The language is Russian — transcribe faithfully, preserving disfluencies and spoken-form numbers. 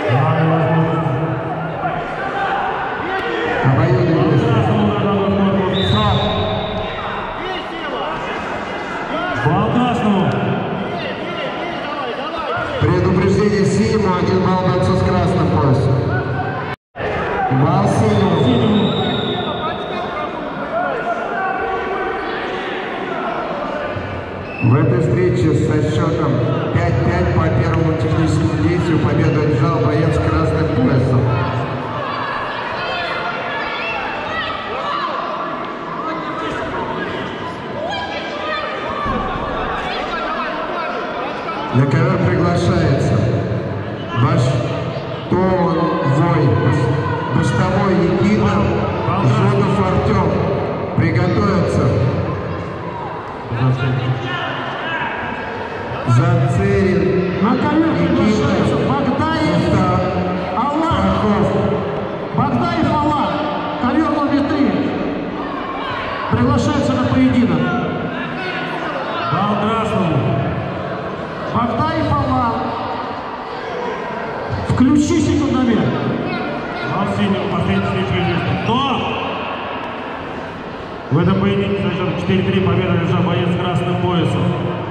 Предупреждение синему, один балл бойцу с красным поясом. Балл синему. В этой встрече со счетом пять пять по первому техническому действию победу одержал боец с красным поясом. На ковер приглашается ваш Вой, Баштовой Никита, Жотов Артем. Приготовиться. Зацерин на ковер приглашается Багдаев Аллах. Багдаев Аллах, ковер номер три. Приглашается на поединок. Бал красному. Багдаев Аллах. Включи секундомер. Бал синему, последний встреча. Но в этом поединке за счет четыре три победа одержал боец с красным поясом.